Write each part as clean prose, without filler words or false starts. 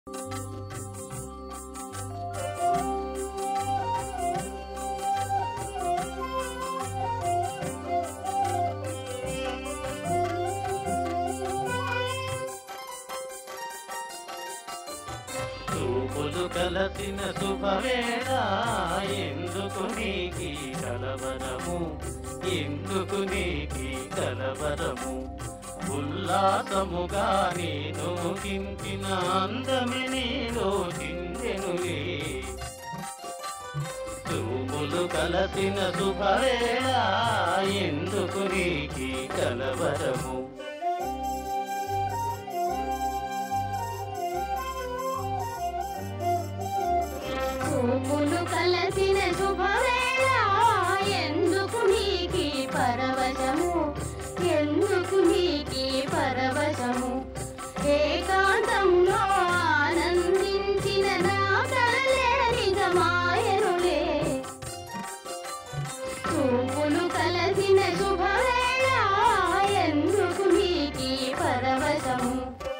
చూపులు కలసిన శుభవేళ ఎందుకు నీకి కలవరము, ఎందుకు నీకి కలవరము. ఉల్లాసముగా నేను కించిన అందమి నీలో చిందెనులే. చూపులు కలసిన శుభవేళ ఎందుకు నీకి కలవరము. చూపులు కలసిన శుభవేళ ఎందుకు నీకి పరవశము, ఎందుకు నీకి పరవశము. ఏకాంతంలో ఆనందించిన నా కలలే నిజమాయనులే. చూపులు కలసిన శుభవేళ ఎందుకు నీకి పరవశము.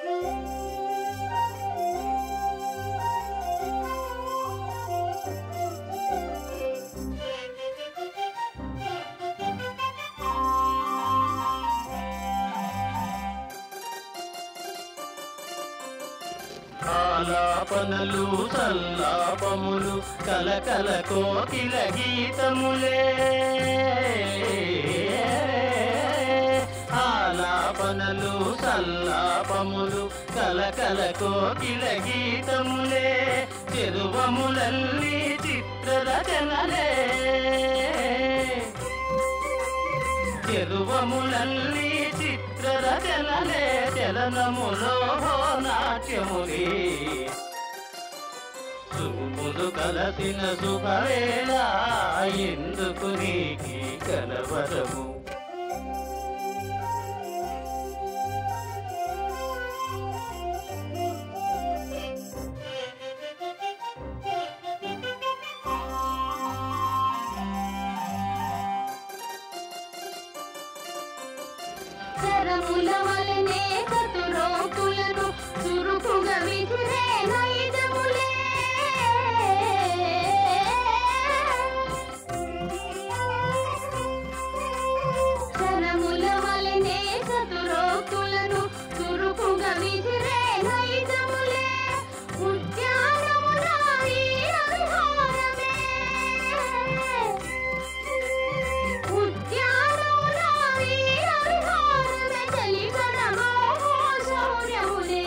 ఆలాపనలు సల్లాపములు కలకల కోకిల గీతములే. ఆలాపనలు సల్లాపములు కలకల కోకిల గీతములే. చెరువములల్లి చిత్రరచనలే, చెరువములల్లి చిత్రరచనలే. చలనములో నాట్యములే. చూపులు కలసిన శుభవేళ ఎందుకు నీకి కలవరము. కరముల వలనే కతురోకులను చురుకుగా విసిరే నైజములే. కరముల వలనే కతురోకులను చురుకుగా విసిరే నైజములే. ఉద్యానముల ఈ విహారమే, ఉద్యానముల ఈ విహారమే చలిగడమో శౌర్యములే.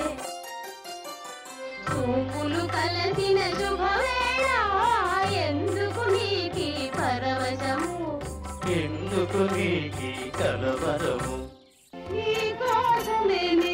చూపులు కలసిన శుభవేళ ఎందుకు నీకి పరవశము, ఎందుకు నీకి కలవరము. నీ కోసమే